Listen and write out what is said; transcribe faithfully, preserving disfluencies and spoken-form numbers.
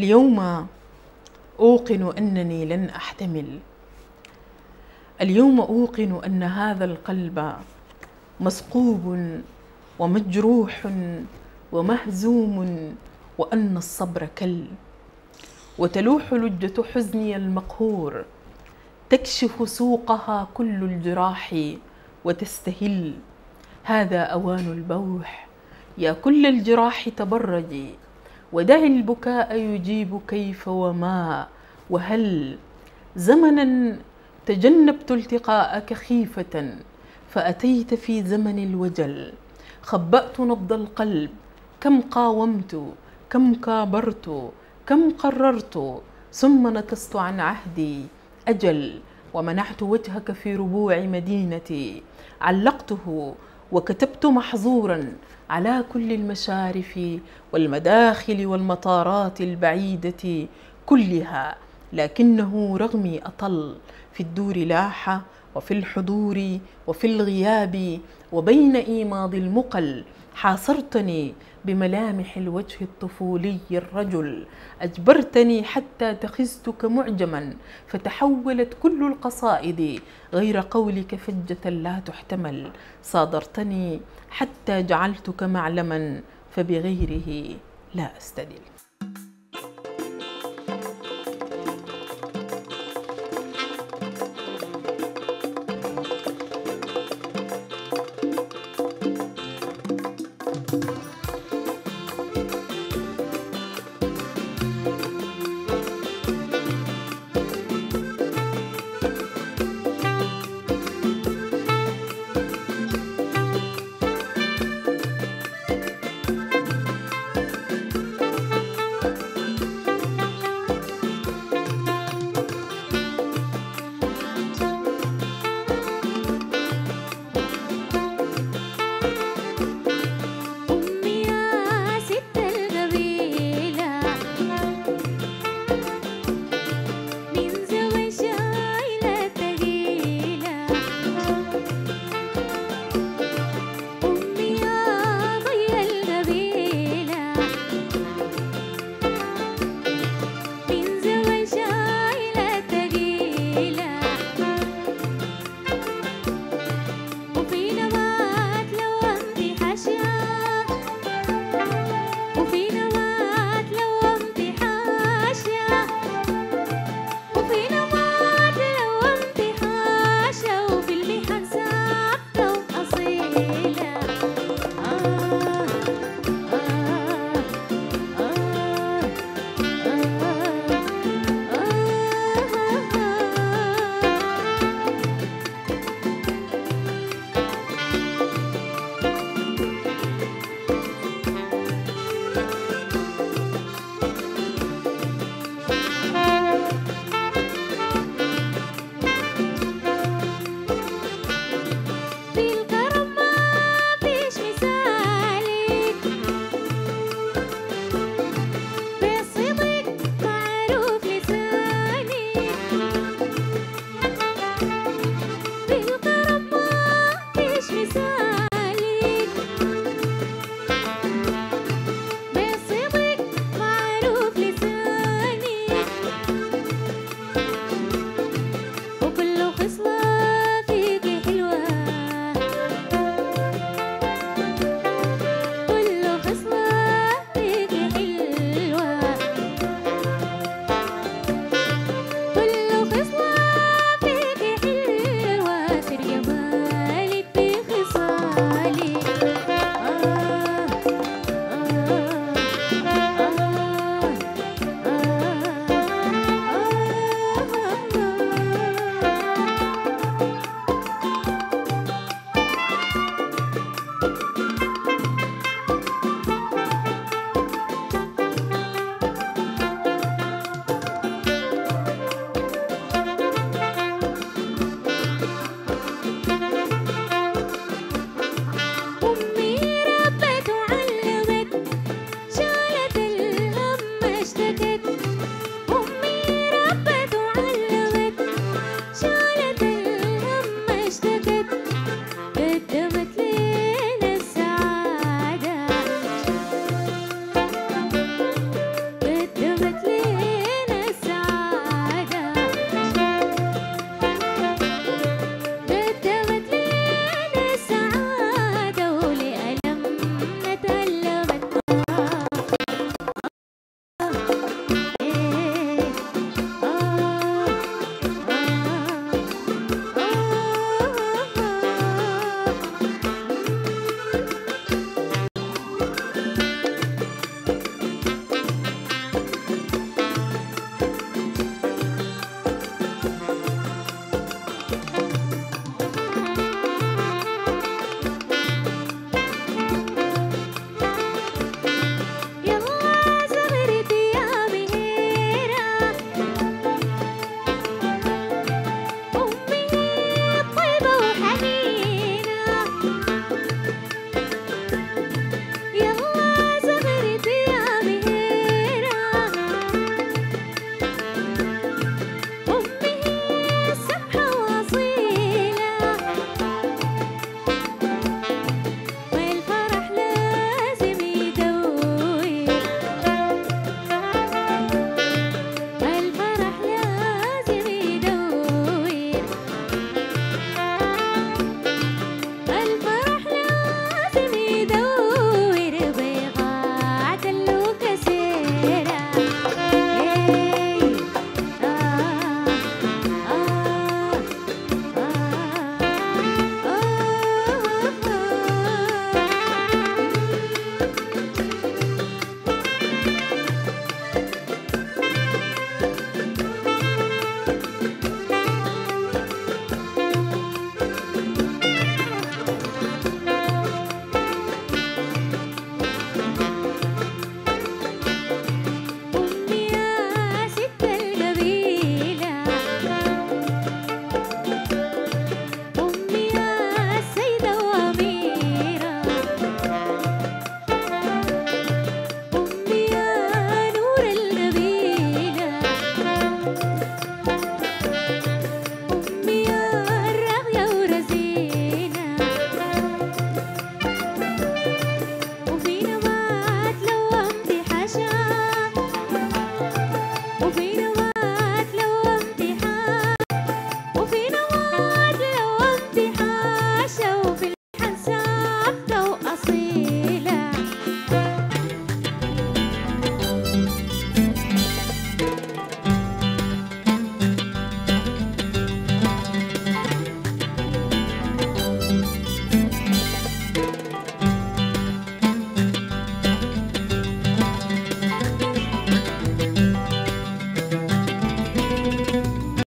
اليوم أوقن أنني لن أحتمل. اليوم أوقن أن هذا القلب مثقوب ومجروح ومهزوم، وأن الصبر كل. وتلوح لجة حزني المقهور تكشف سوقها كل الجراح وتستهل. هذا أوان البوح، يا كل الجراح تبرجي، ودعي البكاء يجيب كيف وما وهل. زمنا تجنبت التقاءك خيفة، فأتيت في زمن الوجل. خبأت نبض القلب، كم قاومت، كم كابرت، كم قررت، ثم نكست عن عهدي أجل. ومنحت وجهك في ربوع مدينتي، علقته وكتبت محظورا على كل المشارف والمداخل والمطارات البعيدة كلها. لكنه رغمي أطل، في الدور لاح، وفي الحضور وفي الغياب، وبين إيماض المقل حاصرتني بملامح الوجه الطفولي الرجل. أجبرتني حتى تخذتك معجما، فتحولت كل القصائد غير قولك فجة لا تحتمل. صادرتني حتى جعلتك معلما، فبغيره لا أستدل.